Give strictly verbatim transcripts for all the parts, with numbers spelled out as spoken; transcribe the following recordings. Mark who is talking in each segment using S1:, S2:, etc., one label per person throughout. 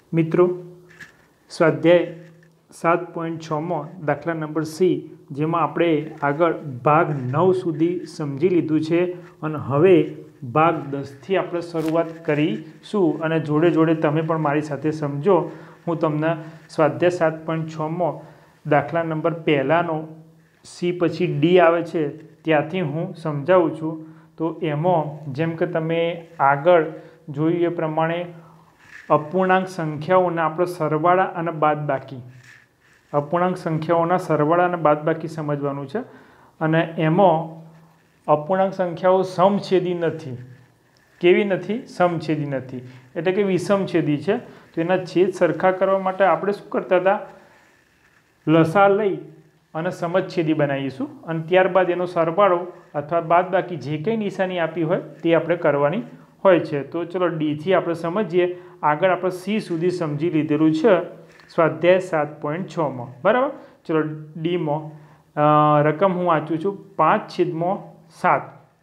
S1: મિત્રો, સ્વાધ્યાય સાત પોઈન્ટ છમાં દાખલા નંબર સી, જેમાં આપણે આગળ ભાગ નવ સુધી સમજી લીધું છે અને હવે ભાગ દસથી આપણે શરૂઆત કરીશું અને જોડે જોડે તમે પણ મારી સાથે સમજો. હું તમને સ્વાધ્યાય સાત પોઈન્ટ છમાં દાખલા નંબર પહેલાંનો સી પછી ડી આવે છે ત્યાંથી હું સમજાવું છું. તો એમાં જેમ કે તમે આગળ જોયું એ પ્રમાણે અપૂર્ણાંક સંખ્યાઓના આપણે સરવાળા અને બાદબાકી અપૂર્ણાંક સંખ્યાઓના સરવાળા અને બાદબાકી સમજવાનું છે. અને એમાં અપૂર્ણાંક સંખ્યાઓ સમછેદી નથી. કેવી નથી? સમછેદી નથી, એટલે કે વિષમછેદી છે. તો એના છેદ સરખા કરવા માટે આપણે શું કરતા હતા? લસા લઈ અને સમછેદી બનાવીશું અને ત્યારબાદ એનો સરવાળો અથવા બાદબાકી જે કંઈ નિશાની આપી હોય તે આપણે કરવાની હોય છે. તો ચલો ડીથી આપણે સમજીએ. આગળ આપણે સી સુધી સમજી લીધેલું છે સ્વાધ્યાય સાત પોઈન્ટ છમાં. બરાબર. ચલો ડીમાં રકમ હું વાંચું છું, પાંચ છેદમાં સાત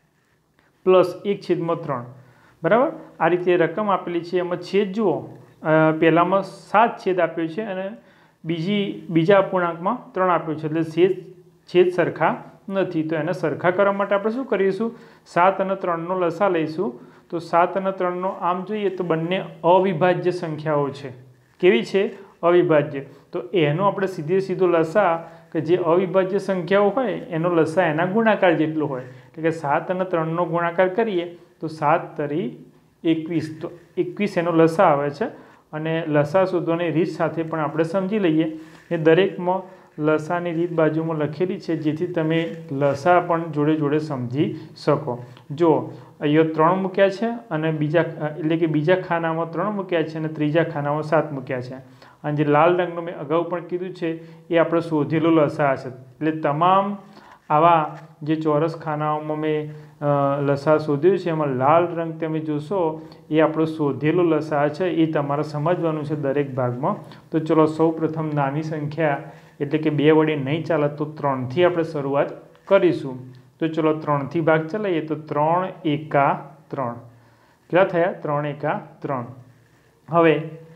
S1: પ્લસ એક છેદમાં ત્રણ. બરાબર. આ રીતે રકમ આપેલી છે. એમાં છેદ જુઓ, પહેલામાં સાત છેદ આપ્યો છે અને બીજી બીજા અપૂર્ણાંકમાં ત્રણ આપ્યો છે, એટલે છેદ છેદ સરખા નથી. તો એને સરખા કરવા માટે આપણે શું કરીશું? સાત અને ત્રણનો લસા લઈશું. તો સાત અને ત્રણનો આમ જોઈએ તો બંને અવિભાજ્ય સંખ્યાઓ છે. કેવી છે? અવિભાજ્ય. તો એનો આપણે સીધે સીધો લસા, કે જે અવિભાજ્ય સંખ્યાઓ હોય એનો લસા એના ગુણાકાર જેટલો હોય, એટલે કે સાત અને ત્રણનો ગુણાકાર કરીએ તો સાત તરી એકવીસ. તો એકવીસ એનો લસા આવે છે. અને લસા શોધવાની રીત સાથે પણ આપણે સમજી લઈએ. એ દરેકમાં લસાની રીત બાજુમાં લખેલી છે, જેથી તમે લસા પણ જોડે જોડે સમજી શકો. જો અહીંયા ત્રણ મૂક્યા છે અને બીજા એટલે કે બીજા ખાનામાં ત્રણ મૂક્યા છે અને ત્રીજા ખાનામાં સાત મૂક્યા છે. અને જે લાલ રંગનું મેં અગાઉ પણ કીધું છે એ આપણે શોધેલો લસા હશે. એટલે તમામ આવા જે ચોરસ ખાનાઓમાં મેં લસા શોધ્યું છે એમાં લાલ રંગ તમે જોશો એ આપણો શોધેલો લસા છે. એ તમારે સમજવાનું છે દરેક ભાગમાં. તો ચલો સૌ પ્રથમ નાની સંખ્યા એટલે કે બે વડે નહીં ચાલે તો ત્રણથી આપણે શરૂઆત કરીશું. તો ચલો ત્રણથી ભાગ ચલાવીએ તો ત્રણ એકા ત્રણ. કેટલા થયા? ત્રણ એકા ત્રણ. હવે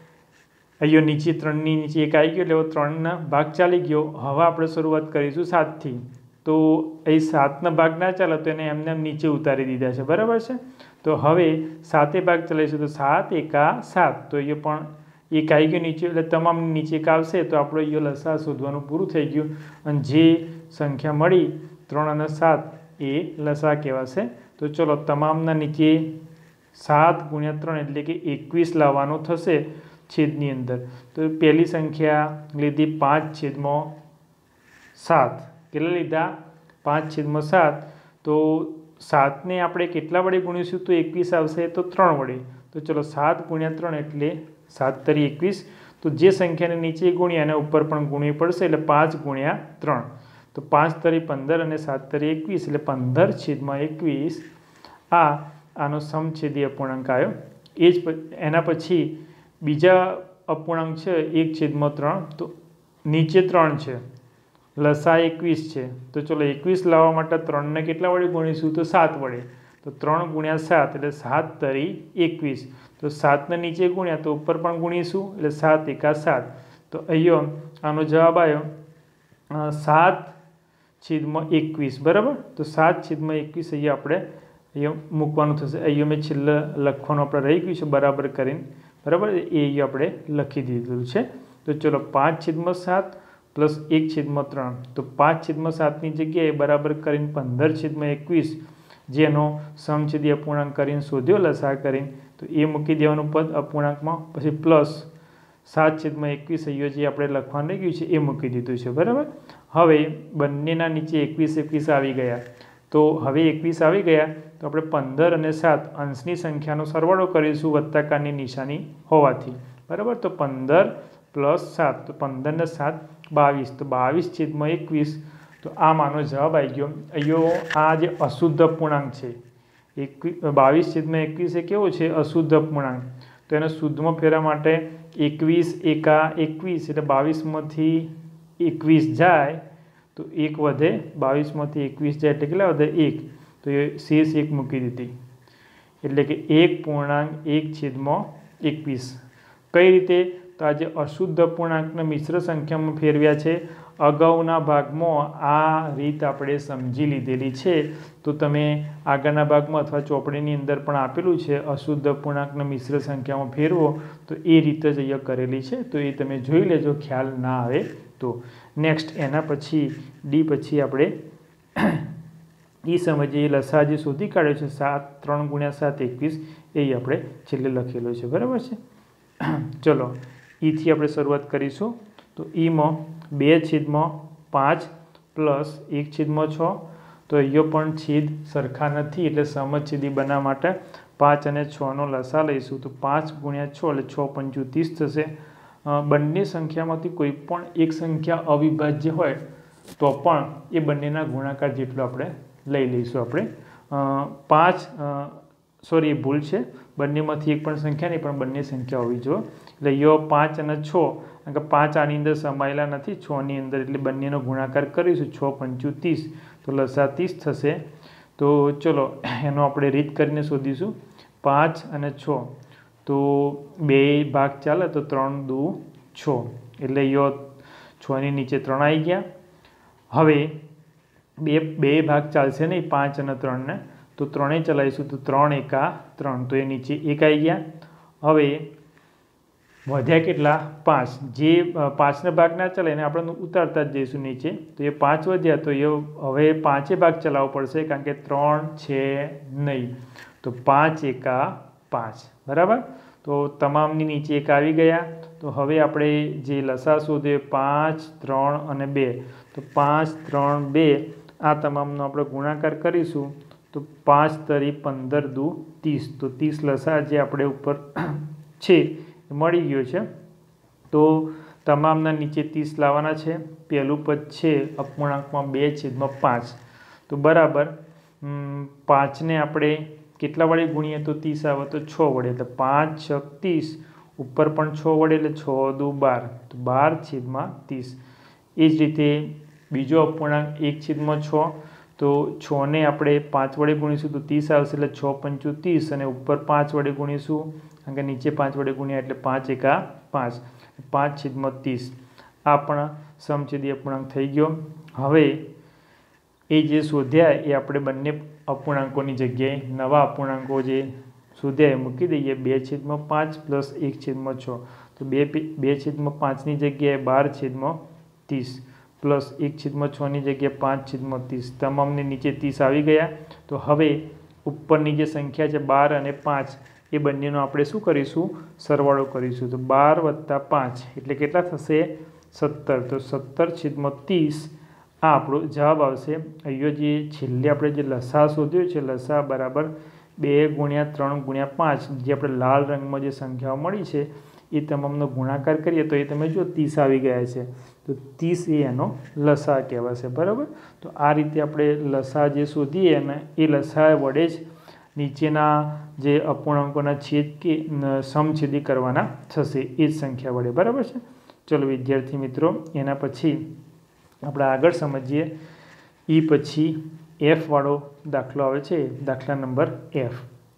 S1: અહીંયા નીચે ત્રણની નીચે એક આવી ગયો એટલે ત્રણના ભાગ ચાલી ગયો. હવે આપણે શરૂઆત કરીશું સાતથી. તો એ સાતના ભાગ ના ચાલે તો એને એમને નીચે ઉતારી દીધા છે. બરાબર છે. તો હવે સાતે ભાગ ચલાવીશું તો સાત એકા સાત. તો એ પણ એક આવી ગયો નીચે, એટલે તમામ નીચે એક આવશે તો આપણે એ લસા શોધવાનું પૂરું થઈ ગયું. અને જે સંખ્યા મળી ત્રણ અને સાત એ લસા કહેવાશે. તો ચલો તમામના નીચે સાત ગુણ્યા ત્રણ એટલે કે એકવીસ લાવવાનું થશે છેદની અંદર. તો પહેલી સંખ્યા લીધી પાંચ છેદમાં સાત. કેટલા લીધા? પાંચ છેદમાં સાત. તો સાતને આપણે કેટલા વડે ગુણીશું તો એકવીસ આવશે, તો ત્રણ વડે. તો ચલો સાત ગુણ્યા ત્રણ એટલે સાત તરી એકવીસ. તો જે સંખ્યાને નીચે ગુણ્યા અને ઉપર પણ ગુણવી પડશે, એટલે પાંચ ગુણ્યા ત્રણ. તો પાંચ તરી પંદર અને સાત તરી એકવીસ એટલે પંદર છેદમાં એકવીસ. આ આનો સમછેદી અપૂર્ણાંક આવ્યો. એ જ એના પછી બીજા અપૂર્ણાંક છે એક છેદમાં ત્રણ. તો નીચે ત્રણ છે, લસા એકવીસ છે. તો ચલો એકવીસ લાવવા માટે ત્રણને કેટલા વડે ગુણીશું તો સાત વડે. તો ત્રણ ગુણ્યા સાત એટલે સાત તરી એકવીસ. તો સાતને નીચે ગુણ્યા તો ઉપર પણ ગુણીશું, એટલે સાત એકા સાત. તો અહીંયા આનો જવાબ આવ્યો સાત છેદમાં એકવીસ. બરાબર. તો સાત છેદમાં એકવીસ અહીંયા આપણે અહીંયા મૂકવાનું થશે. અહીંયા મેં છેલ્લે લખવાનું આપણે રહી ગયું છે બરાબર કરીને. બરાબર. એ અહીંયા આપણે લખી દીધેલું છે. તો ચલો પાંચ છેદમાં સાત પ્લસ એક છેદમાં ત્રણ. તો પાંચ છેદમાં સાતની જગ્યાએ બરાબર કરીને પંદર છેદમાં એકવીસ જેનો સમછેદી અપૂર્ણાંક કરીને શોધ્યો લસા કરીને, તો એ મૂકી દેવાનું પદ અપૂર્ણાંકમાં. પછી પ્લસ સાત છેદમાં એકવીસ અહીંયા જે આપણે લખવાનું રહી ગયું છે એ મૂકી દીધું છે. બરાબર. હવે બંનેના નીચે એકવીસ એકવીસ આવી ગયા. તો હવે એકવીસ આવી ગયા તો આપણે પંદર અને સાત અંશની સંખ્યાનો સરવાળો કરીશું વત્તાકારની નિશાની હોવાથી. બરાબર. તો પંદર પ્લસ સાત, તો પંદર ને સાત બાવીસ. તો બાવીસ છેદમાં એકવીસ. તો આમ આનો જવાબ આવી ગયો. અહીંયા આ જે અશુદ્ધ અપૂર્ણાંક છે એકવીસ બાવીસ છેદમાં એકવીસ એ કેવો છે? અશુદ્ધ અપૂર્ણાંક. તો એને શુદ્ધમાં ફેરવા માટે એકવીસ એકા એકવીસ એટલે બાવીસમાંથી એકવીસ જાય તો એક વધે. બાવીસમાંથી એકવીસ જાય એટલે કેટલા વધે? એક. તો એ શેષ એક મૂકી દીધી એટલે કે એક પૂર્ણાંક એક છેદમાં એકવીસ. કઈ રીતે? તો આ જે અશુદ્ધ અપૂર્ણાંકને મિશ્ર સંખ્યામાં ફેરવ્યા છે, અગાઉના ભાગમાં આ રીત આપણે સમજી લીધેલી છે. તો તમે આગળના ભાગમાં અથવા ચોપડીની અંદર પણ આપેલું છે અશુદ્ધ અપૂર્ણાંકને મિશ્ર સંખ્યામાં ફેરવો, તો એ રીત જ અહીંયા કરેલી છે. તો એ તમે જોઈ લેજો, ખ્યાલ ના આવે તો. નેક્સ્ટ એના પછી ડી પછી આપણે એ સમજીએ લસા જે શોધી કાઢ્યો છે સાત ત્રણ ગુણ્યા સાત એકવીસ, એ આપણે છેલ્લે લખેલો છે. બરાબર છે. ચલો ઈથી આપણે શરૂઆત કરીશું. તો ઈમાં બે છેદમાં પાંચ પ્લસ એક છેદમાં છ. તો અહીંયા પણ છેદ સરખા નથી એટલે સમછેદી બનાવવા માટે પાંચ અને છનો લસા લઈશું. તો પાંચ ગુણ્યા છ એટલે છ પંચું ત્રીસ થશે. બંને સંખ્યામાંથી કોઈ પણ એક સંખ્યા અવિભાજ્ય હોય તો પણ એ બંનેના ગુણાકાર જેટલો આપણે લઈ લઈશું. આપણે પાંચ સોરી એ ભૂલ છે, બંનેમાંથી એક પણ સંખ્યા નહીં, પણ બંને સંખ્યા હોવી જોઈએ. એટલે યો પાંચ અને છ, કારણ કે પાંચ આની અંદર સમાયેલા નથી છની અંદર, એટલે બંનેનો ગુણાકાર કરીશું. છ પંચું ત્રીસ, તો લસા ત્રીસ થશે. તો ચલો એનો આપણે રીત કરીને શોધીશું. પાંચ અને છ, તો બે ભાગ ચાલે તો ત્રણ દુ છ, એટલે યો છની નીચે ત્રણ આવી ગયા. હવે બે બે ભાગ ચાલશે નહીં પાંચ અને ત્રણને, તો ત્રણેય ચલાવીશું. તો ત્રણ એકા ત્રણ, તો એ નીચે એક આવી ગયા. હવે વધ્યા કેટલા? પાંચ. જે પાંચને ભાગ ના ચાલે એને આપણે ઉતારતા જ જઈશું નીચે. તો એ પાંચ વધ્યા, તો એ હવે પાંચે ભાગ ચલાવવો પડશે, કારણ કે ત્રણ છે નહીં. તો પાંચ એકા પાંચ. બરાબર. તો તમામની નીચે એક આવી ગયા. તો હવે આપણે જે લસા શોધે પાંચ ત્રણ અને બે, તો પાંચ ત્રણ બે આ તમામનો આપણે ગુણાકાર કરીશું. તો પાંચ તરી પંદર દુ ત્રીસ, તો ત્રીસ લસા જે આપણે ઉપર છે એ મળી ગયો છે. તો તમામના નીચે ત્રીસ લાવવાના છે. પહેલું પદ છે અપૂર્ણાંકમાં બે છેદમાં પાંચ. તો બરાબર પાંચને આપણે કેટલા વડે ગુણીએ તો ત્રીસ આવે, તો છ વડે. એટલે પાંચ છ ત્રીસ, ઉપર પણ છ વડે એટલે છ દુ બાર, તો બાર છેદમાં ત્રીસ. એ જ રીતે બીજો અપૂર્ણાંક એક છેદમાં છ, તો છને આપણે પાંચ વડે ગુણીશું તો ત્રીસ આવશે, એટલે છ પંચું ત્રીસ, અને ઉપર પાંચ વડે ગુણીશું કારણ કે નીચે પાંચ વડે ગુણ્યા એટલે પાંચ એકા પાંચ, પાંચ છેદમાં ત્રીસ. આ પણ સમછેદી અપૂર્ણાંક થઈ ગયો. હવે એ જે શોધ્યા એ આપણે બંને અપૂર્ણાંકોની જગ્યાએ નવા અપૂર્ણાંકો જે શોધ્યા એ મૂકી દઈએ. બે છેદમાં પાંચ પ્લસ એક છેદમાં છ, તો બે બે છેદમાં પાંચની જગ્યાએ બાર છેદમાં ત્રીસ પ્લસ એક છેદમાં છની જગ્યાએ પાંચ છેદમાં ત્રીસ. તમામની નીચે ત્રીસ આવી ગયા. તો હવે ઉપરની જે સંખ્યા છે બાર અને પાંચ, એ બંનેનો આપણે શું કરીશું? સરવાળો કરીશું. તો બાર વત્તા પાંચ એટલે કેટલા થશે? સત્તર. તો સત્તર છેદમાં ત્રીસ આ આપણો જવાબ આવશે. અહીંયા જે છેલ્લે આપણે જે લસા શોધ્યો છે, લસા બરાબર બે ગુણ્યા ત્રણ ગુણ્યા પાંચ, જે આપણે લાલ રંગમાં જે સંખ્યાઓ મળી છે એ તમામનો ગુણાકાર કરીએ તો એ તમે જો ત્રીસ આવી ગયા છે. તો ત્રીસ એ એનો લસા કહેવાશે. બરાબર. તો આ રીતે આપણે લસા જે શોધીએ એને એ લસા વડે જ નીચેના જે અપૂર્ણાંકોના છેદ કે સમછેદી કરવાના થશે એ જ સંખ્યા વડે. બરાબર છે. ચલો વિદ્યાર્થી મિત્રો, એના પછી આપણે આગળ સમજીએ. એ પછી એફ વાળો દાખલો આવે છે, દાખલા નંબર એફ.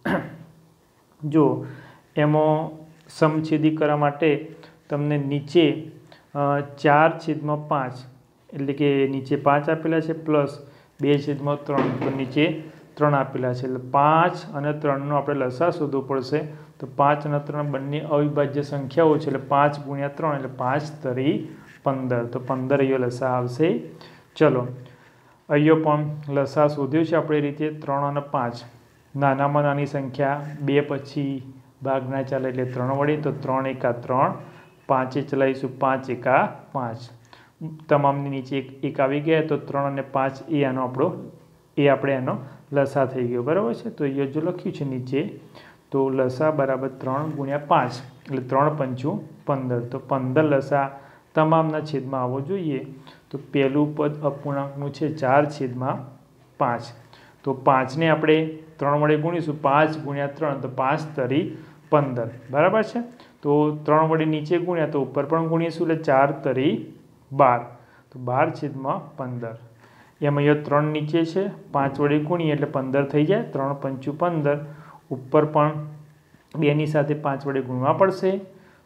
S1: જો એમાં સમછેદી કરવા માટે તમને નીચે ચાર છેદમાં પાંચ એટલે કે નીચે પાંચ આપેલા છે પ્લસ બે છેદમાં ત્રણ, તો નીચે ત્રણ આપેલા છે. એટલે પાંચ અને ત્રણનો આપણે લસા શોધવો પડશે. તો પાંચ અને ત્રણ બંને અવિભાજ્ય સંખ્યાઓ છે, એટલે પાંચ ગુણ્યા ત્રણ એટલે પાંચ તરી પંદર. તો પંદર અહીંયા લસા આવશે. ચલો અહીંયા પણ લસા શોધ્યો છે આપણે રીતે ત્રણ અને પાંચ. નાનામાં નાની સંખ્યા બે પછી ભાગ ના ચાલે એટલે ત્રણ વડે, તો ત્રણ એકા ત્રણ, પાંચે ચલાવીશું પાંચ એકા પાંચ. તમામની નીચે એક એક આવી ગયા, તો ત્રણ અને પાંચ એ આનો આપણો એ આપણે એનો લસા થઈ ગયો. બરાબર છે. તો અહીંયા જો લખ્યું છે નીચે, તો લસા બરાબર ત્રણ ગુણ્યા પાંચ એટલે ત્રણ પંચું પંદર. તો પંદર લસા તમામના છેદમાં આવવો જોઈએ. તો પહેલું પદ અપૂર્ણાંકનું છે ચાર છેદમાં પાંચ. તો પાંચને આપણે ત્રણ વડે ગુણીશું, પાંચ ગુણ્યા ત્રણ, તો પાંચ તરી પંદર. બરાબર છે. તો ત્રણ વડે નીચે ગુણ્યા તો ઉપર પણ ગુણીશું, એટલે ચાર તરી બાર. તો બાર છેદમાં પંદર. એમ અહીંયા ત્રણ નીચે છે, પાંચ વડે ગુણીએ એટલે પંદર થઈ જાય. ત્રણ પંચું પંદર. ઉપર પણ બેની સાથે પાંચ વડે ગુણવા પડશે.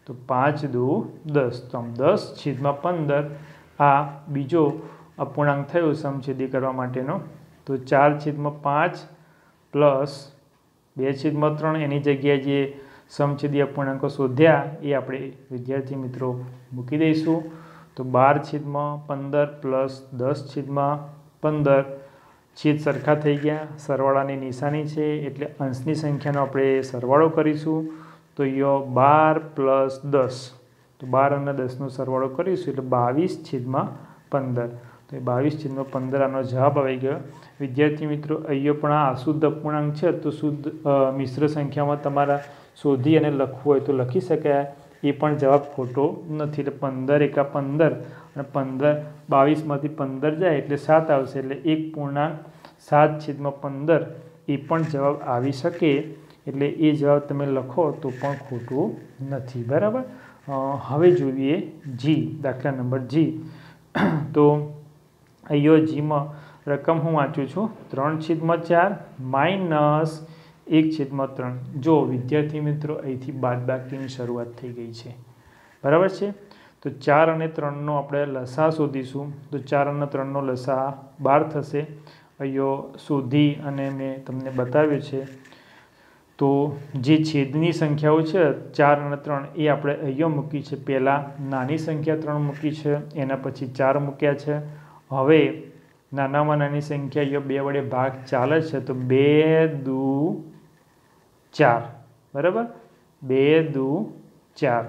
S1: તો પાંચ દુ દસ, તો આમ દસ છેદમાં પંદર આ બીજો અપૂર્ણાંક થયો સમછેદી કરવા માટેનો. તો ચાર છેદમાં પાંચ પ્લસ બે છેદમાં ત્રણ એની જગ્યાએ જે સમછેદી અપૂર્ણાંકો શોધ્યા એ આપણે વિદ્યાર્થી મિત્રો મૂકી દઈશું. તો બાર છેદમાં પંદર પ્લસ દસ છેદમાં પંદર છેદ સરખા થઈ ગયા, સરવાળાની નિશાની છે એટલે અંશની સંખ્યાનો આપણે સરવાળો કરીશું. તો યો બાર પ્લસ દસ, તો બાર અને દસનો સરવાળો કરીશું એટલે બાવીસ છેદમાં પંદર. તો એ બાવીસ છેદમાં પંદર આનો જવાબ આવી ગયો. વિદ્યાર્થી મિત્રો અહીંયા પણ આ અશુદ્ધ અપૂર્ણાંક છે તો શુદ્ધ મિશ્ર સંખ્યામાં તમારા શોધી અને લખવું હોય તો લખી શકાય, એ પણ જવાબ ખોટો નથી. એટલે પંદર એકા પંદર અને પંદર બાવીસમાંથી પંદર જાય એટલે સાત આવશે, એટલે એક પૂર્ણાંક સાત છેદમાં પંદર એ પણ જવાબ આવી શકે. એટલે એ જવાબ તમે લખો તો પણ ખોટું નથી. બરાબર. હવે જોઈએ જી, દાખલા નંબર જી. તો અહીંયા જીમાં રકમ હું વાંચું છું ત્રણ છેદમાં ચાર માઇનસ એક છેદમાં ત્રણ. જો વિદ્યાર્થી મિત્રો અહીંથી બાદબાકીની શરૂઆત થઈ ગઈ છે. બરાબર છે. તો ચાર અને ત્રણનો આપણે લસા શોધીશું. તો ચાર અને ત્રણનો લસા બાર થશે. અહીંયા શોધી અને મેં તમને બતાવ્યું છે. તો જે છેદની સંખ્યાઓ છે ચાર અને ત્રણ એ આપણે અહીંયા મૂકી છે. પહેલાં નાની સંખ્યા ત્રણ મૂકી છે, એના પછી ચાર મૂક્યા છે. હવે નાનામાં નાની સંખ્યા અહીંયા બે વડે ભાગ ચાલે છે તો બે દુ ચાર. બરાબર. બે દુ ચાર.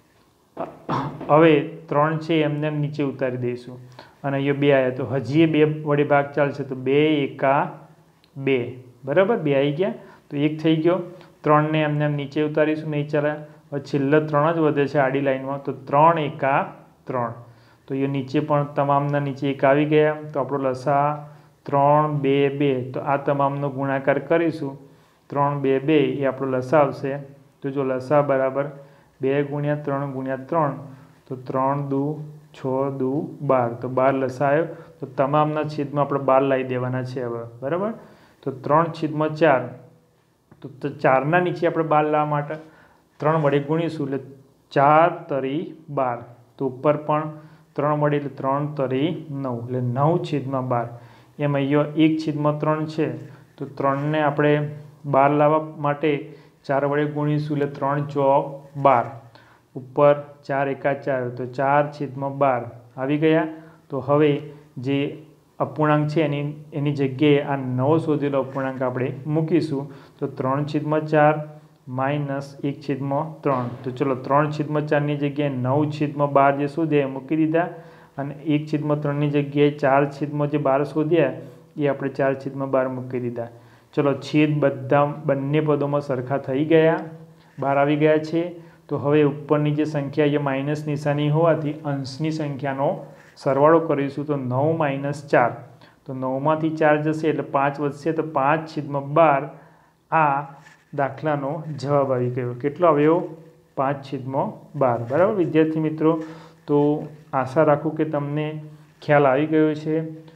S1: હવે ત્રણ છે એમને એમ નીચે ઉતારી દઈશું અને અહીંયા બે આવ્યા તો હજી બે વડે ભાગ ચાલશે તો બે એકા બે. બરાબર. બે આવી ગયા તો એક થઈ ગયો. ત્રણને એમને એમ નીચે ઉતારીશું, નહીં ચાલે. હવે છેલ્લા ત્રણ જ વધે છે આડી લાઈનમાં, તો ત્રણ એકા ત્રણ. તો એ નીચે પણ તમામના નીચે એક આવી ગયા. તો આપણો લસા ત્રણ બે બે. તો આ તમામનો ગુણાકાર કરીશું. ત્રણ બે બે એ આપણો લસા આવશે. તો જો લસા બરાબર બે ગુણ્યા ત્રણ ગુણ્યા ત્રણ, તો ત્રણ દુ છ દુ બાર. તો બાર લસા આવ્યો. તો તમામના છેદમાં આપણે બાર લાવી દેવાના છે હવે. બરાબર. તો ત્રણ છેદમાં ચાર, તો ચારના નીચે આપણે બાર લાવવા માટે ત્રણ વડે ગુણીશું એટલે ચાર તરી બાર. તો ઉપર પણ ત્રણ વડે એટલે ત્રણ તરી નવ, એટલે નવ છેદમાં બાર. એમ અહીંયા એક છેદમાં ત્રણ છે તો ત્રણને આપણે બાર લાવવા માટે ચાર વડે ગુણીશું એટલે ત્રણ ચોક બાર. ઉપર ચાર એકા ચાર, તો ચાર છેદમાં બાર આવી ગયા. તો હવે જે અપૂર્ણાંક છે એની એની જગ્યાએ આ નવો શોધેલો અપૂર્ણાંક આપણે મૂકીશું. તો ત્રણ છેદમાં ચાર માઇનસ એક છેદમાં ત્રણ. તો ચલો ત્રણ છેદમાં ચારની જગ્યાએ નવ છેદમાં બાર જે શોધ્યા એ મૂકી દીધા અને એક છેદમાં ત્રણની જગ્યાએ ચાર છેદમાં જે બાર શોધ્યા એ આપણે ચાર છેદમાં બાર મૂકી દીધા. ચલો છેદ બધા બંને પદોમાં સરખા થઈ ગયા, બાર આવી ગયા છે. તો હવે ઉપરની જે સંખ્યા એ માઇનસ નિશાની હોવાથી અંશની સંખ્યાનો સરવાળો કરીશું. તો નવ માઇનસ ચાર, તો નવમાંથી ચાર જશે એટલે પાંચ વધશે. તો પાંચ છેદમાં બાર આ દાખલાનો જવાબ આવી ગયો. કેટલો આવ્યો? પાંચ છેદમાં બાર. બરાબર વિદ્યાર્થી મિત્રો. તો આશા રાખું કે તમને ખ્યાલ આવી ગયો છે.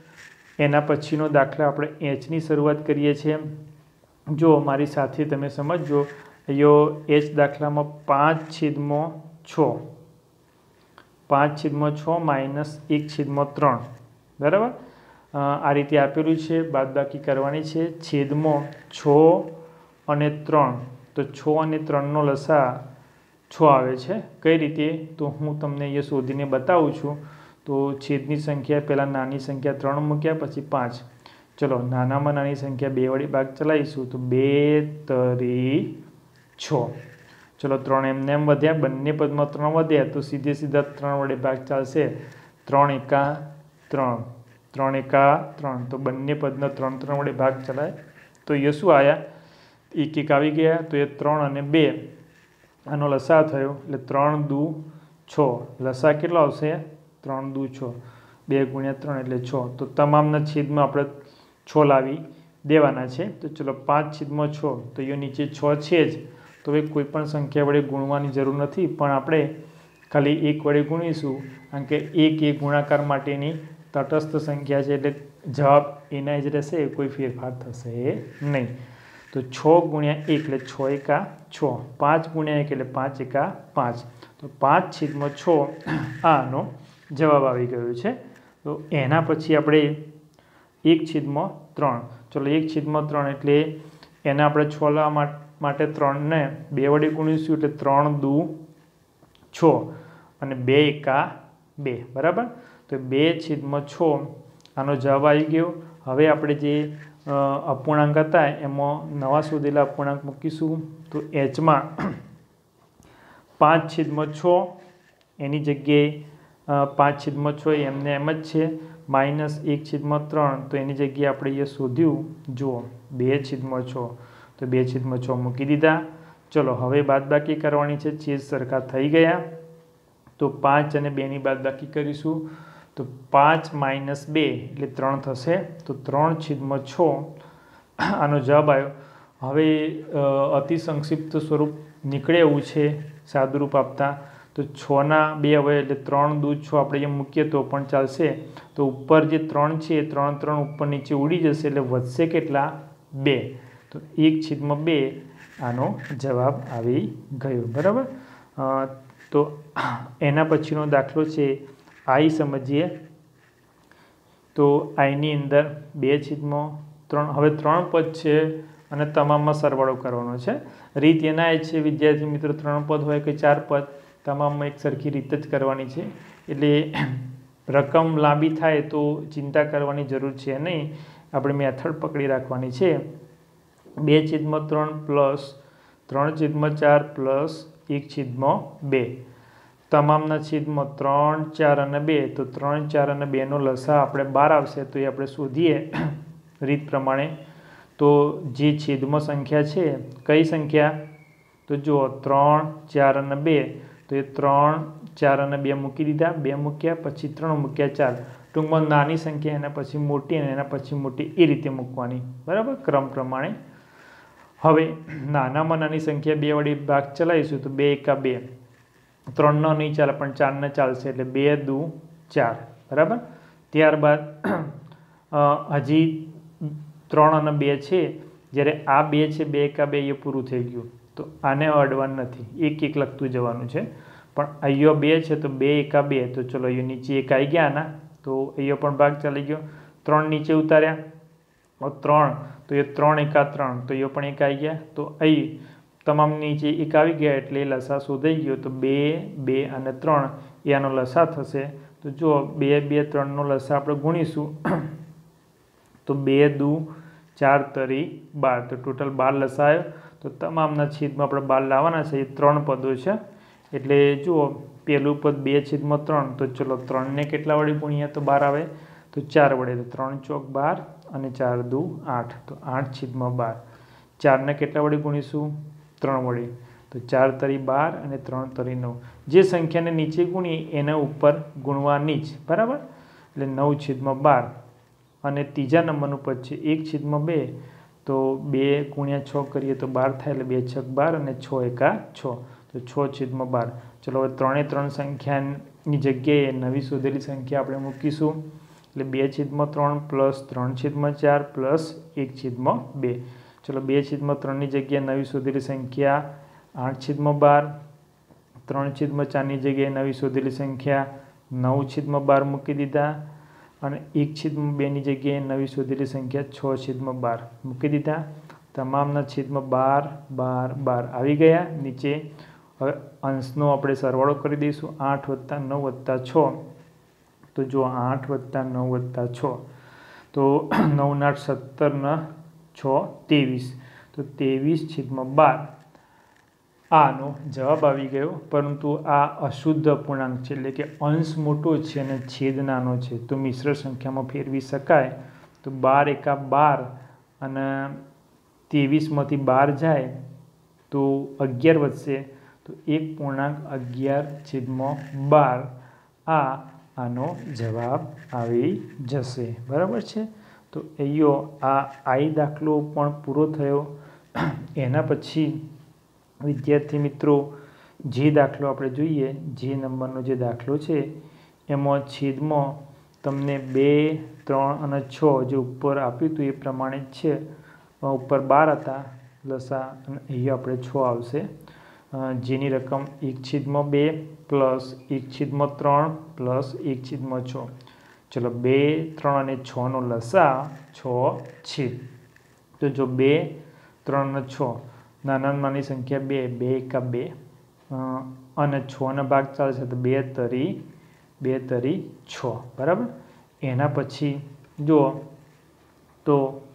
S1: એના પછીનો દાખલા આપણે એચની શરૂઆત કરીએ છીએ. જો મારી સાથે તમે સમજજો. અહીંયા એચ દાખલામાં પાંચ છેદમાં છ, પાંચ છેદમાં છ માઇનસ એક છેદમાં ત્રણ. બરાબર. આ રીતે આપેલું છે, બાદબાકી કરવાની છે. છેદમાં છ અને ત્રણ, તો છ અને ત્રણનો લસા છ આવે છે. કઈ રીતે? તો હું તમને અહીંયા શોધીને બતાવું છું. તો છેદની સંખ્યા પહેલાં નાની સંખ્યા ત્રણ મૂક્યા પછી પાંચ. ચલો નાનામાં નાની સંખ્યા બે વડે ભાગ ચલાવીશું તો બે તરી છ. ચલો ત્રણ એમને એમ વધ્યા, બંને પદમાં ત્રણ વધ્યા તો સીધે સીધા ત્રણ વડે ભાગ ચાલશે. ત્રણ એકા ત્રણ, ત્રણ એકા ત્રણ. તો બંને પદનો ત્રણ ત્રણ વડે ભાગ ચલાય તો એ શું આવ્યા? એક એક આવી ગયા. તો એ ત્રણ અને બે આનો લસા થયો એટલે ત્રણ દુ છ. લસા કેટલો આવશે? ત્રણ દુ છ. બે ગુણ્યા ત્રણ એટલે છ. તો તમામના છેદમાં આપણે છ લાવી દેવાના છે. તો ચલો પાંચ છેદમાં છ, તો એ નીચે છ છે જ. તો હવે કોઈ પણ સંખ્યા વડે ગુણવાની જરૂર નથી, પણ આપણે ખાલી એક વડે ગુણીશું કારણ કે એક એ ગુણાકાર માટેની તટસ્થ સંખ્યા છે એટલે જવાબ એના જ રહેશે, કોઈ ફેરફાર થશે નહીં. તો છ ગુણ્યા એક એટલે છ એકા છ, પાંચ ગુણ્યા એક એટલે પાંચ એકા પાંચ, તો પાંચ છેદમાં છ આનો જવાબ આવી ગયો છે. તો એના પછી આપણે એક છેદમાં ત્રણ, ચલો એક છેદમાં ત્રણ એટલે એને આપણે છ લાવવા માટે ત્રણને બે વડે ગુણીશું એટલે ત્રણ દુ છ અને બે એકા બે, બરાબર. તો બે છેદમાં છ આનો જવાબ આવી ગયો. હવે આપણે જે અપૂર્ણાંક હતા એમાં નવા શોધેલા અપૂર્ણાંક મૂકીશું. તો એચમાં પાંચ છેદમાં છ એની જગ્યાએ પાંચ છેદમાં છ એમને એમ જ છે, માઇનસ એક છેદમાં ત્રણ તો એની જગ્યાએ આપણે અહીંયા શોધ્યું, જુઓ બે છેદમાં છ, તો બે છેદમાં છ મૂકી દીધા. ચલો હવે બાદબાકી કરવાની છે, છેદ સરખા થઈ ગયા. તો પાંચ અને બેની બાદબાકી કરીશું. તો પાંચ માઇનસ બે એટલે ત્રણ થશે, તો ત્રણ છેદમાં છ આનો જવાબ આવ્યો. હવે અતિ સંક્ષિપ્ત સ્વરૂપ નીકળે એવું છે સાદુરૂપ આપતા, તો છના બે અવયવ એટલે ત્રણ દૂ છ આપણે અહીંયા મૂકીએ તો પણ ચાલશે. તો ઉપર જે ત્રણ છે એ ત્રણ ત્રણ ઉપર નીચે ઉડી જશે એટલે વધશે કેટલા? બે. તો એક છેદમાં બે આનો જવાબ આવી ગયો, બરાબર. તો એના પછીનો દાખલો છે આઈ સમજીએ. તો આઈની અંદર બે છેદમાં ત્રણ, હવે ત્રણ પદ છે અને તમામમાં સરવાળો કરવાનો છે. રીત એના એ છે વિદ્યાર્થી મિત્રો, ત્રણ પદ હોય કે ચાર પદ તમામમાં એક સરખી રીત જ કરવાની છે. એટલે રકમ લાંબી થાય તો ચિંતા કરવાની જરૂર છે નહીં, આપણે મેથડ પકડી રાખવાની છે. બે છેદમાં ત્રણ પ્લસ ત્રણ છેદમાં ચાર પ્લસ એક છેદમાં બે, તમામના છેદમાં ત્રણ ચાર અને બે, તો ત્રણ ચાર અને બેનો લસા આપણે બાર આવશે, તો એ આપણે શોધીએ રીત પ્રમાણે. તો જે છેદમાં સંખ્યા છે કઈ સંખ્યા? તો જુઓ ત્રણ ચાર અને બે, તો એ ત્રણ ચાર અને બે મૂકી દીધા, બે મૂક્યા પછી ત્રણ મૂક્યા ચાર, ટૂંકમાં નાની સંખ્યા એના પછી મોટી અને એના પછી મોટી એ રીતે મૂકવાની, બરાબર, ક્રમ પ્રમાણે. હવે નાનામાં નાની સંખ્યા બે વડે ભાગ ચલાવીશું તો બે એકા બે, ત્રણનો નહીં ચાલે પણ ચારને ચાલશે એટલે બે દુ ચાર, બરાબર. ત્યારબાદ હજી ત્રણ અને બે છે, જ્યારે આ બે છે બે એકા બે એ પૂરું થઈ ગયું, તો આને અડવાનું નથી, એક એક લખતું જવાનું છે. પણ અહીંયા બે છે તો બે એકા બે, તો ચલો અહીંયા નીચે એક આવી ગયા આના, તો અહીંયા પણ ભાગ ચાલી ગયો. ત્રણ નીચે ઉતાર્યા, ત્રણ તો એ ત્રણ એકા ત્રણ, તો અહીંયા પણ એક આવી ગયા, તો અહીં તમામ નીચે એક આવી ગયા એટલે લસા શોધાઈ ગયો. તો બે બે અને ત્રણ એ આનો લસા થશે. તો જુઓ બે બે ત્રણનો લસા આપણે ગુણીશું તો બે દુ ચાર તરી બાર, તો ટોટલ બાર લસા આવ્યો. તો તમામના છેદમાં આપણે બાર લાવવાના છે, એ ત્રણ પદો છે. એટલે જુઓ પહેલું પદ બે છેદમાં ત્રણ, તો ચલો ત્રણને કેટલા વડે ગુણ્યા તો બાર આવે, તો ચાર વડે, તો ત્રણ ચોક બાર અને ચાર દુ આઠ, તો આઠ છેદમાં બાર. ચારને કેટલા વડે ગુણીશું? ત્રણ વડે, તો ચાર તરી બાર અને ત્રણ તરી નવ. જે સંખ્યાને નીચે ગુણી એના ઉપર ગુણવાની જ, બરાબર. એટલે નવ છેદમાં બાર. અને ત્રીજા નંબરનું પદ છે એક છેદમાં બે, તો બે ગુણ્યા છ કરીએ તો બાર થાય, એટલે બે છક બાર અને છ એકા છ, તો છ છેદમાં બાર. ચલો હવે ત્રણે ત્રણ સંખ્યાની જગ્યાએ નવી શોધેલી સંખ્યા આપણે મૂકીશું. એટલે બે છેદમાં ત્રણ પ્લસ ત્રણ છેદમાં ચાર પ્લસ એક છેદમાં બે. ચલો બે છેદમાં ત્રણની જગ્યાએ નવી શોધેલી સંખ્યા આઠ છેદમાં બાર, ત્રણ છેદમાં ચારની જગ્યાએ નવી શોધેલી સંખ્યા નવ છેદમાં બાર મૂકી દીધા, અને એક છેદમાં બેની જગ્યાએ નવી શોધેલી સંખ્યા છ છેદમાં બાર મૂકી દીધા. તમામના છેદમાં બાર બાર બાર આવી ગયા નીચે. હવે અંશનો આપણે સરવાળો કરી દઈશું, આઠ વત્તા નવ વત્તા છ, તો જો આઠ વત્તા નવ વત્તા છ, તો નવ આઠ સત્તરના છ ત્રેવીસ, તો ત્રેવીસ છેદમાં બાર આનો જવાબ આવી ગયો. પરંતુ આ અશુદ્ધ અપૂર્ણાંક છે, એટલે કે અંશ મોટો છે અને છેદ નાનો છે, તો મિશ્ર સંખ્યામાં ફેરવી શકાય. તો બાર એકા બાર અને ત્રેવીસમાંથી બાર જાય તો અગિયાર વધશે, તો એક પૂર્ણાંક અગિયાર છેદમાં બાર આ આનો જવાબ આવી જશે, બરાબર છે. તો અહીંયો આ આઈ દાખલો પણ પૂરો થયો. એના પછી વિદ્યાર્થી મિત્રો જે દાખલો આપણે જોઈએ, જે નંબરનો જે દાખલો છે એમાં છેદમાં તમને બે ત્રણ અને છ જે ઉપર આપ્યું હતું એ પ્રમાણે જ છે. ઉપર બાર હતા લસા અને અહીંયા આપણે છ આવશે, જેની રકમ એક છેદમાં બે પ્લસ એક છેદમાં ત્રણ પ્લસ એક છેદમાં છ. ચલો બે ત્રણ અને છનો લસા છ છે. તો જો બે ત્રણ અને છ, નાના નાની સંખ્યા બે, બે એકા બે અને છના ભાગ ચાલશે તો બે તરી બે તરી છ. બરાબર. એના પછી જુઓ તો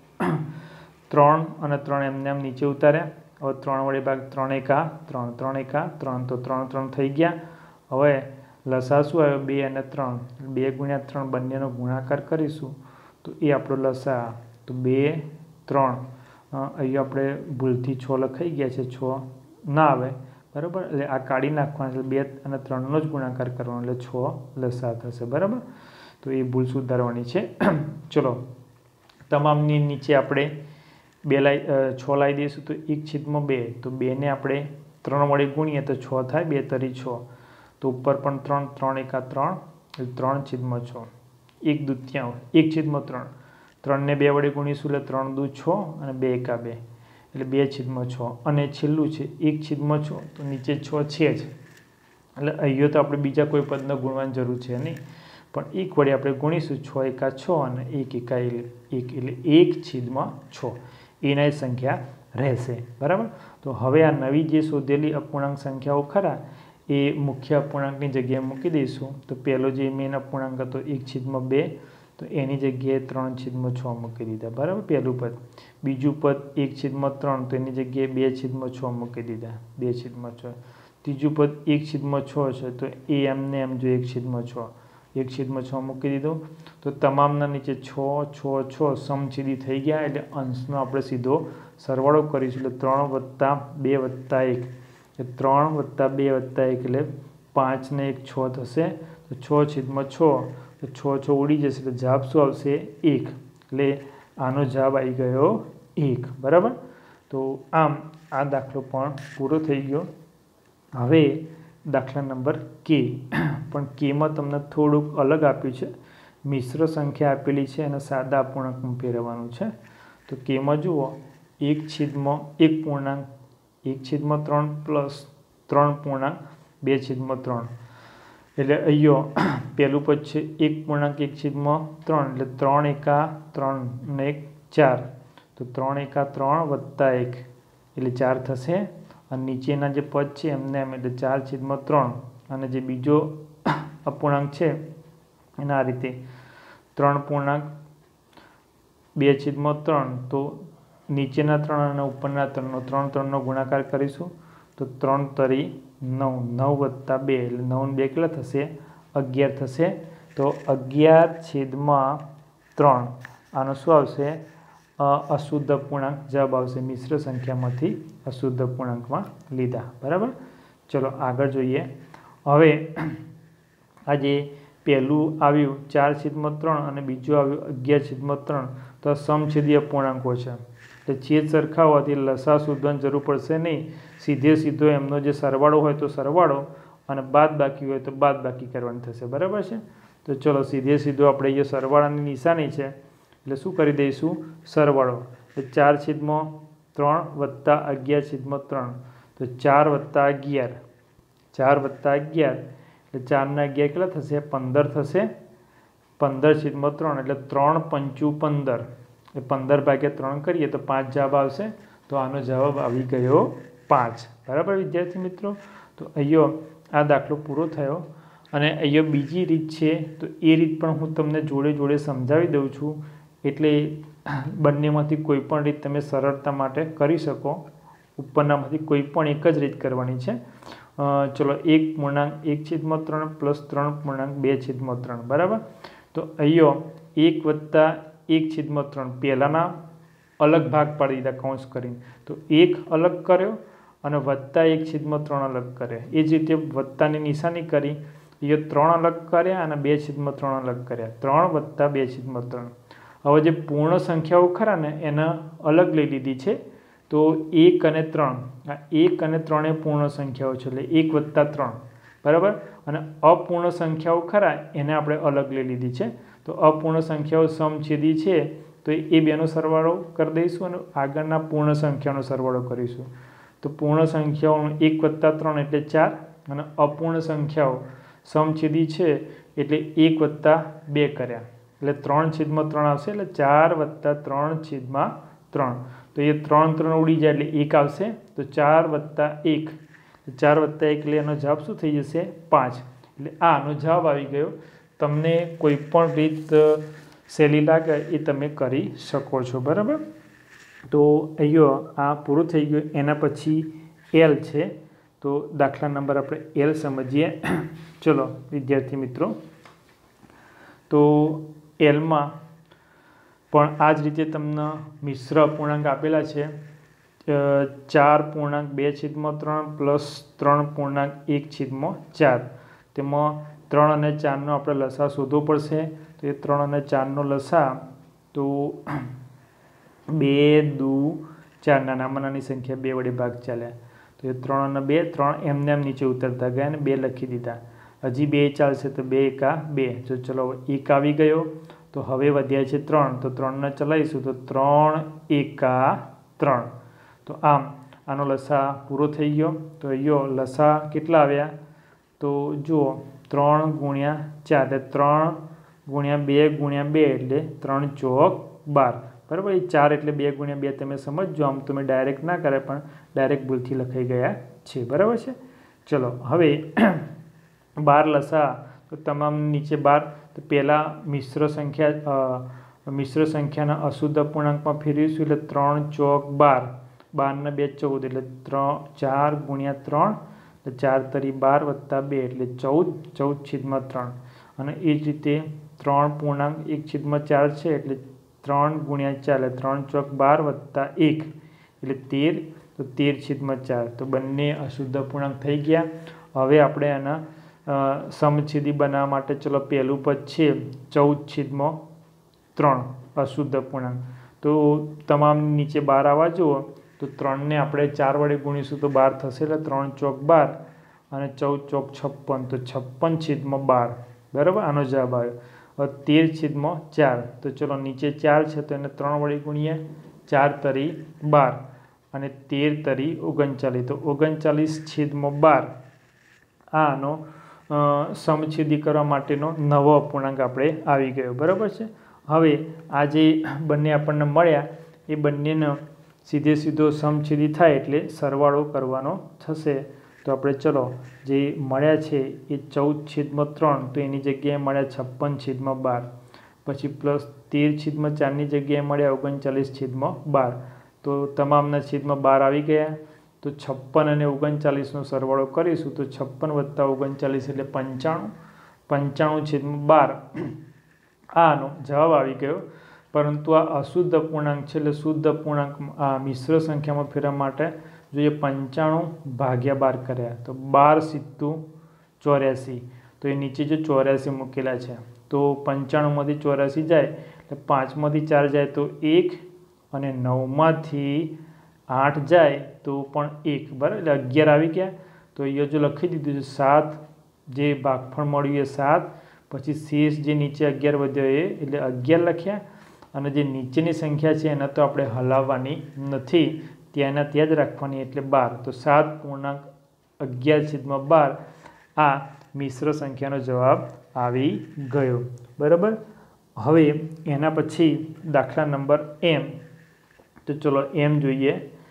S1: ત્રણ અને ત્રણ એમને એમ નીચે ઉતાર્યા. હવે ત્રણ વડે ભાગ ત્રણ એકા ત્રણ, ત્રણ એકા ત્રણ, તો ત્રણ ત્રણ થઈ ગયા. હવે લસા શું આવ્યો? બે અને ત્રણ. બે ગુણ્યા ત્રણ બંનેનો ગુણાકાર કરીશું તો એ આપણો લસા. તો બે ત્રણ, અહીં આપણે ભૂલથી છ લખાઈ ગયા છે, છ ના આવે. બરાબર. એટલે આ કાઢી નાખવાના એટલે બે અને ત્રણનો જ ગુણાકાર કરવાનો એટલે છ લસા થશે. બરાબર. તો એ ભૂલ સુધારવાની છે. ચલો તમામની નીચે આપણે બે લાઈ છ લાવી દઈશું તો એક છેદમાં બે. તો બેને આપણે ત્રણ વડે ગુણીએ તો છ થાય, બે તરી છ. તો ઉપર પણ ત્રણ, ત્રણ એકા ત્રણ એટલે ત્રણ છેદમાં છ. એક દૂત્યાંશ એક છેદમાં ત્રણ, ત્રણને બે વડે ગુણીશું એટલે ત્રણ દુ છ અને બે એકા બે એટલે બે છેદમાં છ. અને છેલ્લું છે એક છેદમાં છ, તો નીચે છ છે જ એટલે અહીંયા તો આપણે બીજા કોઈ પદને ગુણવાની જરૂર છે નહીં, પણ એક વડે આપણે ગુણીશું. છ એકા છ અને એક એકા એક એટલે એક છેદમાં છ એના સંખ્યા રહેશે. બરાબર. તો હવે આ નવી જે શોધેલી અપૂર્ણાંક સંખ્યાઓ ખરા એ મુખ્ય અપૂર્ણાંકની જગ્યાએ મૂકી દઈશું. તો પહેલો જે મેન અપૂર્ણાંક હતો એક છેદમાં બે, તો એની જગ્યાએ ત્રણ છેદમાં છ મૂકી દીધા. બરાબર. પહેલું પદ. બીજું પદ એક છેદમાં ત્રણ, તો એની જગ્યાએ બે છેદમાં છ મૂકી દીધા, બે છેદમાં છ. ત્રીજું પદ એક છેદમાં છ છે, તો એ એમને એમ જો એક છેદમાં છ, એક છેદમાં છ મૂકી દીધું. તો તમામના નીચે છ છ છ સમછેદી થઈ ગયા એટલે અંશનો આપણે સીધો સરવાળો કરીશું. એટલે ત્રણ વત્તા બે વત્તા એક એટલે ત્રણ વત્તા બે વત્તા એક એટલે પાંચ ને એક છ થશે. તો છ છેદમાં છ, તો છ છ ઉડી જશે એટલે જવાબ શું આવશે? એક. એટલે આનો જવાબ આવી ગયો એક. બરાબર. તો આમ આ દાખલો પણ પૂરો થઈ ગયો. હવે દાખલા નંબર કે, પણ કેમાં તમને થોડુંક અલગ આપ્યું છે. મિશ્ર સંખ્યા આપેલી છે અને સાદા અપૂર્ણાંકમાં ફેરવવાનું છે. તો કેમાં જુઓ એક છેદમાં એક પૂર્ણાંક એક છેદમાં ત્રણ પ્લસ ત્રણ પૂર્ણાંક બે છેદમાં ત્રણ. એટલે અહીંયા પહેલું પદ છે એક પૂર્ણાંક એક છેદમાં ત્રણ એટલે ત્રણ એકા ત્રણ ને એક ચાર. તો ત્રણ એકા ત્રણ વત્તા એક એટલે ચાર થશે. અને નીચેના જે પદ છે એમને એમ એટલે ચાર છેદમાં ત્રણ. અને જે બીજો અપૂર્ણાંક છે એના આ રીતે ત્રણ પૂર્ણાંક બે છેદમાં ત્રણ. તો નીચેના ત્રણ અને ઉપરના ત્રણનો ત્રણ ત્રણનો ગુણાકાર કરીશું તો ત્રણ તરી નવ, નવ વત્તા બે એટલે નવ બે કેટલા થશે? અગિયાર થશે. તો અગિયાર છેદમાં ત્રણ આનો શું આવશે? અશુદ્ધ અપૂર્ણાંક જવાબ આવશે. મિશ્ર સંખ્યામાંથી અશુદ્ધ અપૂર્ણાંકમાં લીધા. બરાબર. ચલો આગળ જોઈએ. હવે આજે પહેલું આવ્યું ચાર છેદમાં ત્રણ અને બીજું આવ્યું અગિયાર છેદમાં ત્રણ. તો સમછેદી અપૂર્ણાંકો છે એટલે છેદ સરખા હોવાથી લસા શોધવાની જરૂર પડશે નહીં. સીધે સીધો એમનો જે સરવાળો હોય તો સરવાળો અને બાદ બાકી હોય તો બાદ બાકી કરવાની થશે. બરાબર છે. તો ચલો સીધે સીધો આપણે જે સરવાળાની નિશાની છે એટલે શું કરી દઈશું? સરવાળો. તો ચાર છેદમાં ત્રણ વત્તા અગિયાર છેદમાં ત્રણ. તો ચાર વત્તા અગિયાર, ચાર વત્તા અગિયાર એટલે ચારના અગિયાર કેટલા થશે? પંદર થશે. પંદર છેદમાં ત્રણ એટલે ત્રણ પંચું પંદર એટલે પંદર ભાગ્યા ત્રણ કરીએ તો પાંચ જવાબ આવશે. તો આનો જવાબ આવી ગયો પાંચ. બરાબર વિદ્યાર્થી મિત્રો. તો અહીંયા આ દાખલો પૂરો થયો. અને અહીંયા બીજી રીત છે તો એ રીત પણ હું તમને જોડે જોડે સમજાવી દઉં છું. એટલે બંનેમાંથી કોઈ પણ રીત તમે સરળતા માટે કરી શકો. ઉપરનામાંથી કોઈ પણ એક જ રીત કરવાની છે. ચલો એક પૂર્ણાંક એક છેદમાં ત્રણ પ્લસ ત્રણ પૂર્ણાંક બે છેદમાં ત્રણ. બરાબર. તો અહીંયા એક વત્તા એક છેદમાં ત્રણ પહેલાંના અલગ ભાગ પાડી દીધા કૌંસ કરીને. તો એક અલગ કર્યો અને વત્તા એક છેદમાં ત્રણ અલગ કર્યા. એ જ રીતે વત્તાની નિશાની કરી એ ત્રણ અલગ કર્યા અને બે છેદમાં ત્રણ અલગ કર્યા. ત્રણ વત્તા બે છેદમાં ત્રણ. હવે જે પૂર્ણ સંખ્યાઓ ખરા ને એને અલગ લઈ લીધી છે. તો એક અને ત્રણ, આ એક અને ત્રણ એ પૂર્ણ સંખ્યાઓ છે એટલે એક વત્તા ત્રણ. બરાબર. અને અપૂર્ણ સંખ્યાઓ ખરા એને આપણે અલગ લઈ લીધી છે. તો અપૂર્ણ સંખ્યાઓ સમછેદી છે તો એ બેનો સરવાળો કરી દઈશું અને આગળના પૂર્ણ સંખ્યાનો સરવાળો કરીશું. તો પૂર્ણ સંખ્યાઓનો એક વત્તા ત્રણ એટલે ચાર અને અપૂર્ણ સંખ્યાઓ સમછેદી છે એટલે એક વત્તા બે કર્યા એટલે ત્રણ છેદમાં ત્રણ આવશે એટલે ચાર વત્તા ત્રણ છેદમાં ત્રણ. તો એ ત્રણ ત્રણ ઉડી જાય એટલે એક આવશે. તો ચાર વત્તા એક ચાર વત્તા એક એટલે એનો જવાબ શું થઈ જશે? પાંચ. એટલે આનો જવાબ આવી ગયો. તમને કોઈ પણ રીત સહેલી લાગે એ તમે કરી શકો છો. બરાબર. તો અહીંયા આ પૂરું થઈ ગયું. એના પછી એલ છે. તો દાખલા નંબર આપણે એલ સમજીએ. ચલો વિદ્યાર્થી મિત્રો, તો એલમાં પણ આ જ રીતે તમને મિશ્ર અપૂર્ણાંક આપેલા છે. ચાર પૂર્ણાંક બે છેદમાં ત્રણ પ્લસ ત્રણ પૂર્ણાંક એક છેદમાં ચાર. તેમાં ત્રણ અને ચારનો આપણે લસા શોધવો પડશે. તો એ ત્રણ અને ચારનો લસા તો બે દુ ચાર, નાનામાં નાની સંખ્યા બે વડે ભાગ ચાલ્યા. તો એ ત્રણ અને બે ત્રણ એમને એમ નીચે ઉતરતા ગયા અને બે લખી દીધા. હજી બે ચાલશે તો બે એકા બે. જો ચલો એક આવી ગયો. તો હવે વધ્યા છે ત્રણ. તો ત્રણને ચલાવીશું તો ત્રણ એકા ત્રણ. તો આમ આનો લસા પૂરો થઈ ગયો. તો અહીંયા લસા કેટલા આવ્યા? તો જુઓ ત્રણ ગુણ્યા ચાર એટલે ત્રણ ગુણ્યા બે ગુણ્યા બે એટલે ત્રણ ચોક બાર. બરાબર. એ ચાર એટલે બે ગુણ્યા બે તમે સમજો. આમ તમે ડાયરેક્ટ ના કરે પણ ડાયરેક્ટ ભૂલથી લખાઈ ગયા છે. બરાબર છે. ચલો હવે બાર લસા તો તમામ નીચે બાર. તો પહેલાં મિશ્ર સંખ્યા મિશ્ર સંખ્યાના અશુદ્ધ અપૂર્ણાંકમાં ફેરવીશું એટલે ત્રણ ચોક બાર. બારને બે ચૌદ એટલે ત્રણ ચાર ગુણ્યા ત્રણ એટલે ચાર તરી બાર વત્તા બે એટલે ચૌદ. ચૌદ છેદમાં ત્રણ. અને એ જ રીતે ત્રણ પૂર્ણાંક એક છેદમાં ચાર છે એટલે ત્રણ ગુણ્યા ચાર એટલે ત્રણ ચોક બાર વત્તા એક એટલે તેર. તો તેર છેદમાં ચાર. તો બંને અશુદ્ધ અપૂર્ણાંક થઈ ગયા. હવે આપણે આના સમછેદી બનાવવા માટે ચલો પહેલું પદ છે ચૌદ છેદમાં ત્રણ અશુદ્ધ અપૂર્ણાંક. તો તમામ નીચે બાર આવવા જુઓ. તો ત્રણને આપણે ચાર વડે ગુણીશું તો બાર થશે એટલે ત્રણ ચોક બાર અને ચૌદ ચોક છપ્પન. તો છપ્પન છેદમાં બાર. બરાબર. આનો જવાબ આવ્યો. હવે તેર છેદમાં ચાર. તો ચલો નીચે ચાર છે તો એને ત્રણ વડે ગુણીએ. ચાર તરી બાર અને તેર તરી ઓગણચાલીસ. તો ઓગણચાલીસ છેદમાં બાર. આનો સમછેદી કરવા માટેનો નવો અપૂર્ણાંક આપણે આવી ગયો. બરાબર છે. હવે આ જે બંને આપણને મળ્યા એ બંનેનો સીધે સીધો સમછેદી થાય એટલે સરવાળો કરવાનો થશે. તો આપણે ચલો જે મળ્યા છે એ ચૌદ છેદમાં ત્રણ તો એની જગ્યાએ મળ્યા છપ્પન છેદમાં બાર. પછી પ્લસ તેર છેદમાં ચારની જગ્યાએ મળ્યા ઓગણચાલીસ છેદમાં બાર. તો તમામના છેદમાં બાર આવી ગયા. તો છપ્પન અને ઓગણચાલીસનો સરવાળો કરીશું તો છપ્પન વત્તા ઓગણચાલીસ એટલે પંચાણું. પંચાણું છેદમાં બાર. આનો જવાબ આવી ગયો. પરંતુ આ અશુદ્ધ અપૂર્ણાંક છે એટલે શુદ્ધ અપૂર્ણાંક આ મિશ્ર સંખ્યામાં ફેરવા માટે જોઈએ પંચાણું ભાગ્યા બાર કર્યા તો બાર સિત્તું ચોર્યાસી. તો એ નીચે જે ચોર્યાસી મૂકેલા છે તો પંચાણુંમાંથી ચોર્યાસી જાય એટલે પાંચમાંથી ચાર જાય તો એક અને નવમાંથી આઠ જાય તો પણ એક. બરાબર. એટલે અગિયાર આવી ગયા. તો અહીંયા જો લખી દીધું છે સાત જે ભાગફળ મળ્યું એ સાત. પછી શેષ જે નીચે અગિયાર વધ્યો એ એટલે અગિયાર લખ્યા. અને જે નીચેની સંખ્યા છે એના તો આપણે હલાવવાની નથી, ત્યાંના ત્યાં જ રાખવાની એટલે બાર. તો સાત પૂર્ણાંક અગિયાર છેદમાં બાર આ મિશ્ર સંખ્યાનો જવાબ આવી ગયો. બરાબર. હવે એના પછી દાખલા નંબર એમ. તો ચલો એમ જોઈએ.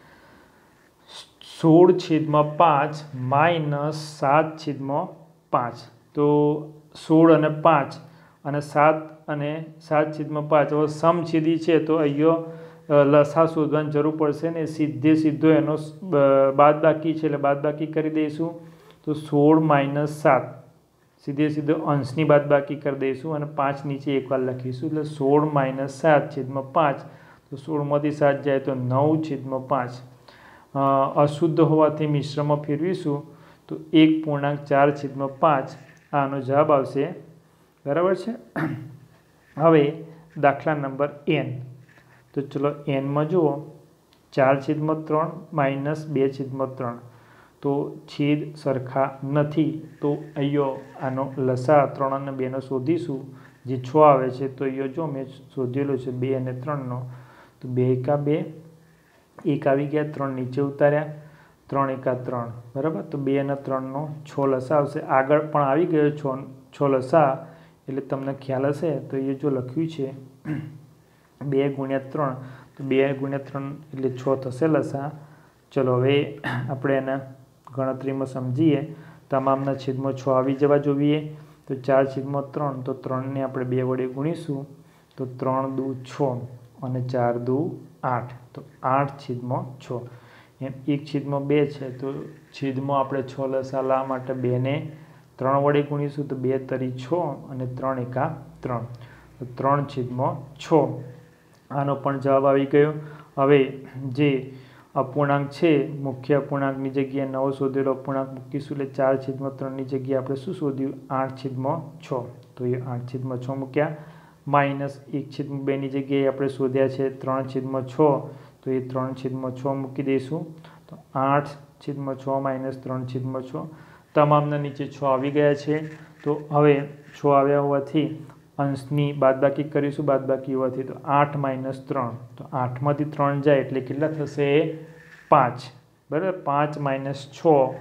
S1: સોળ છેદમાં પાંચ માઇનસ સાત છેદમાં પાંચ. તો સોળ અને પાંચ અને સાત અને સાત છેદમાં પાંચ હવે સમછેદી છે તો અહીંયા લસા શોધવાની જરૂર પડશે ને સીધે સીધો એનો બાદબાકી છે એટલે બાદબાકી કરી દઈશું. તો સોળ માઇનસ સાત સીધે સીધો અંશની બાદબાકી કરી દઈશું અને પાંચ નીચે એકવાર લખીશું એટલે સોળ માઇનસ સાત છેદમાં પાંચ. તો સોળમાંથી સાત જાય તો નવ છેદમાં પાંચ. અશુદ્ધ હોવાથી મિશ્રમાં ફેરવીશું તો એક પૂર્ણાંક ચાર છેદમાં પાંચ આનો જવાબ આવશે. બરાબર છે. હવે દાખલા નંબર એન. તો ચલો એનમાં જુઓ ચાર છેદમાં ત્રણ માઇનસ બે છેદમાં ત્રણ. તો છેદ સરખા નથી તો અહીંયા આનો લસા ત્રણ અને બેનો શોધીશું જે છ આવે છે તો એ જો મેં શોધેલો છે બે અને ત્રણનો, તો બે એકા બે, એક આવી ગયા, ત્રણ નીચે ઉતાર્યા, ત્રણ એકા ત્રણ, બરાબર. તો બે અને ત્રણનો છ લસા આવશે. આગળ પણ આવી ગયો છ છ લસા, એટલે તમને ખ્યાલ હશે. તો એ જો લખ્યું છે બે ગુણ્યા ત્રણ, તો બે ગુણ્યા ત્રણ એટલે છ થશે લસા. ચલો હવે આપણે એના ગણતરીમાં સમજીએ. તમામના છેદમાં છ આવી જવા જોઈએ. તો ચાર છેદમાં ત્રણ, તો ત્રણને આપણે બે વડે ગુણીશું, તો ત્રણ દુ છ અને ચાર દુ આઠ, તો આઠ છેદમાં છ. એમ એક છેદમાં બે છે, તો છેદમાં આપણે છ લસા લાવવા માટે બેને ત્રણ વડે ગુણીશું, તો બે તરી છ અને ત્રણ એકા ત્રણ, તો ત્રણ છેદમાં છ. આનો પણ જવાબ આવી ગયો. હવે જે અપૂર્ણાંક છે, મુખ્ય અપૂર્ણાંકની જગ્યાએ નવો શોધેલો અપૂર્ણાંક મૂકીશું, એટલે ચાર છેદમાં ત્રણની જગ્યાએ આપણે શું શોધ્યું? આઠ છેદમાં છ. તો એ આઠ છેદમાં છ મૂક્યા. માઇનસ એક છેદમાં બેની જગ્યાએ આપણે શોધ્યા છે ત્રણ છેદમાં છ, તો એ ત્રણ છેદમાં છ મૂકી દઈશું. તો આઠ છેદમાં છ માઇનસ ત્રણ છેદમાં છ. તમામના નીચે છ આવી ગયા છે. તો હવે છ આવ્યા હોવાથી અંશની બાદબાકી કરીશું. બાદબાકી હોવાથી તો આઠ માઇનસ ત્રણ, તો આઠમાંથી ત્રણ જાય એટલે કેટલા થશે? પાંચ. બરાબર. પાંચ માઇનસ છ,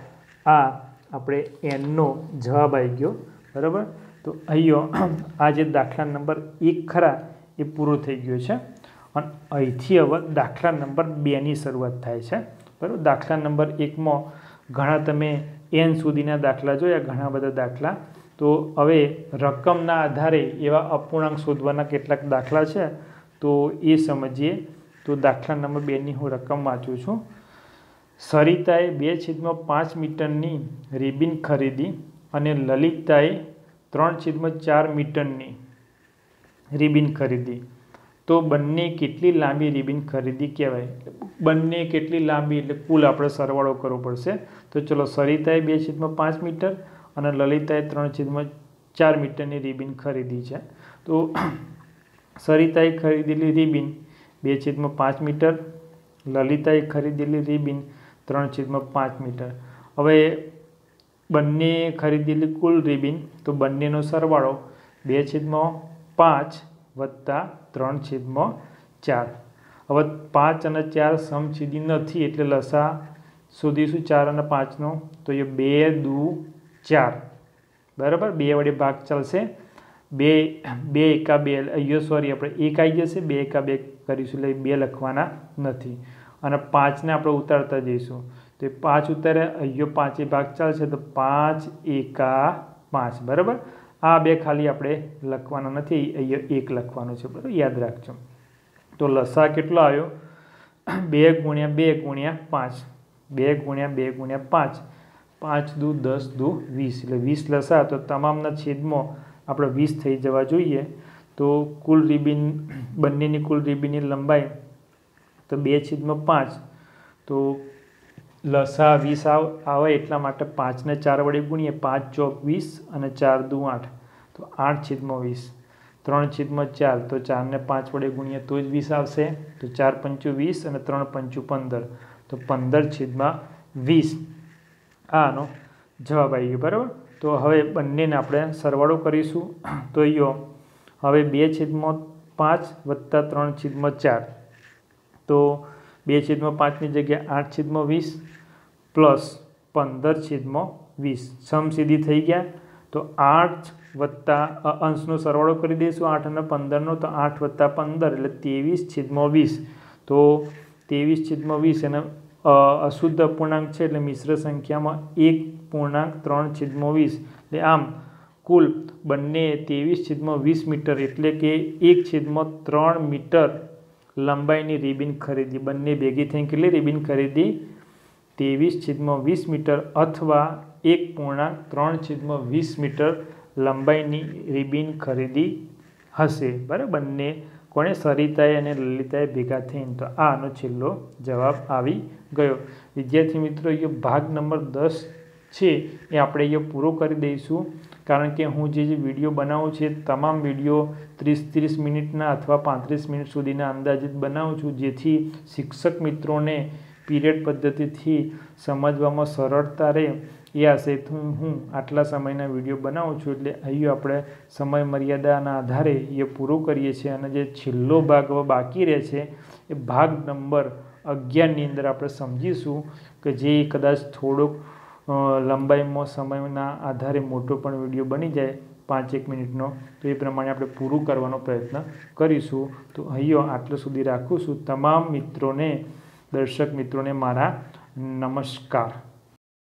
S1: આ આપણે એનનો જવાબ આવી ગયો. બરાબર. તો અહીંયા આ જે દાખલા નંબર એક ખરા એ પૂરો થઈ ગયો છે. અને અહીંથી હવે દાખલા નંબર બેની શરૂઆત થાય છે. બરાબર. દાખલા નંબર એકમાં ઘણા તમે એન સુધીના દાખલા જોયા, ઘણા બધા દાખલા. તો હવે રકમના આધારે એવા અપૂર્ણાંક શોધવાના કેટલાક દાખલા છે, તો એ સમજીએ. તો દાખલા નંબર બેની હું રકમ વાંચું છું. સરિતાએ બે છેદમાં પાંચ મીટરની રિબિન ખરીદી અને લલિતાએ ત્રણ છેદમાં ચાર મીટરની રિબિન ખરીદી. તો બંને કેટલી લાંબી રિબિન ખરીદી કહેવાય? બંને કેટલી લાંબી એટલે કુલ આપણે સરવાળો કરવો પડશે. તો ચલો, સરિતાએ બે છેદમાં પાંચ મીટર અને લલિતાએ ત્રણ છેદમાં ચાર મીટરની રિબિન ખરીદી છે. તો સરિતાએ ખરીદેલી રિબિન બે છેદમાં પાંચ મીટર, લલિતાએ ખરીદેલી રિબિન ત્રણ છેદમાં પાંચ મીટર. હવે બંને ખરીદેલી કુલ રિબિન, તો બંનેનો સરવાળો બે છેદમાં પાંચ વત્તા ત્રણ છેદમાં ચાર. હવે પાંચ અને ચાર સમછેદી નથી, એટલે લસા શોધીશું ચાર અને પાંચનો. તો એ બે દુ ચાર. બરાબર. બે વડે ભાગ ચાલશે. બે બે એકા બે, અહીંયા સોરી આપણે એક આવી જશે. બે એકા બે કરીશું એટલે બે લખવાના નથી. અને પાંચને આપણે ઉતારતા જઈશું, તો એ પાંચ ઉતાર્યા, અહીંયા પાંચે ભાગ ચાલશે, તો પાંચ એકા પાંચ. બરાબર. આ બે ખાલી આપણે લખવાના નથી, અહીંયા એક લખવાનું છે. બરાબર. યાદ રાખજો. તો લસા કેટલો આવ્યો? બે ગુણ્યા બે ગુણ્યા પાંચ. બે ગુણ્યા બે ગુણ્યા પાંચ. પાંચ દુ દસ દુ વીસ, એટલે વીસ લસા. તો તમામના છેદમાં આપણે વીસ થઈ જવા જોઈએ. તો કુલ રિબિન, બંનેની કુલ રિબિનની લંબાઈ તો બે છેદમાં પાંચ. તો લસા વીસ આવ આવે એટલા માટે પાંચને ચાર વડે ગુણીએ. પાંચ ચોક વીસ અને ચાર દુ આઠ, તો આઠ છેદમાં વીસ. ત્રણ છેદમાં ચાર, તો ચારને પાંચ વડે ગુણીએ તો જ વીસ આવશે. તો ચાર પંચું વીસ અને ત્રણ પંચું પંદર, તો પંદર છેદમાં વીસ. આનો જવાબ આવી ગયો. બરાબર. તો હવે બંનેને આપણે સરવાળો કરીશું. તો અહીંયા હવે બે છેદમાં પાંચ વત્તા ત્રણ છેદમાં ચાર, તો બે છેદમાં પાંચની જગ્યાએ આઠ છેદમાં વીસ પ્લસ પંદર છેદમાં વીસ સમસીધી થઈ ગયા. તો આઠ વત્તા અંશનો સરવાળો કરી દઈશું, આઠ અને પંદરનો. તો આઠ વત્તા પંદર એટલે ત્રેવીસ છેદમાં વીસ. તો ત્રેવીસ છેદમાં વીસ એને અશુદ્ધ અપૂર્ણાંક છે, એટલે મિશ્ર સંખ્યામાં એક પૂર્ણાંક ત્રણ છેદમાં વીસ. એટલે આમ કુલ બંને ત્રેવીસ છેદમાં વીસ મીટર, એટલે કે એક છેદમાં ત્રણ મીટર લંબાઈની રિબિન ખરીદી. બંને ભેગી થઈને કેટલી રિબિન ખરીદી? ત્રેવીસ છેદમાં વીસ મીટર અથવા એક પૂર્ણાંક ત્રણ છેદમાં વીસ મીટર લંબાઈની રિબિન ખરીદી હશે. બરાબર. બંને કોણે? સરિતાએ અને લલિતાએ ભેગા થઈને. તો આનો છેલ્લો જવાબ આવી ગયો. વિદ્યાર્થી મિત્રો, એ ભાગ નંબર દસ છે એ આપણે અહીંયા પૂરો કરી દઈશું. કારણ કે હું જે જે વિડીયો બનાવું છું એ તમામ વિડીયો ત્રીસ ત્રીસ મિનિટના અથવા પાંત્રીસ મિનિટ સુધીના અંદાજિત બનાવું છું, જેથી શિક્ષક મિત્રોને પીરિયડ પદ્ધતિથી સમજવામાં સરળતા રહે એ આશયથી હું આટલા સમયના વિડીયો બનાવું છું, એટલે અહીં આપણે સમય મર્યાદાના આધારે એ પૂરું કરીએ છીએ. અને જે છેલ્લો ભાગ હવે બાકી રહે છે એ ભાગ નંબર અગિયારની અંદર આપણે સમજીશું કે જે કદાચ થોડોક લંબાઈમાં સમયના આધારે મોટો પણ વિડીયો બની જાય પાંચેક મિનિટનો, તો એ પ્રમાણે આપણે પૂરું કરવાનો પ્રયત્ન કરીશું. તો અહીં આટલું સુધી રાખું છું. તમામ મિત્રોને, દર્શક મિત્રોને મારા નમસ્કાર.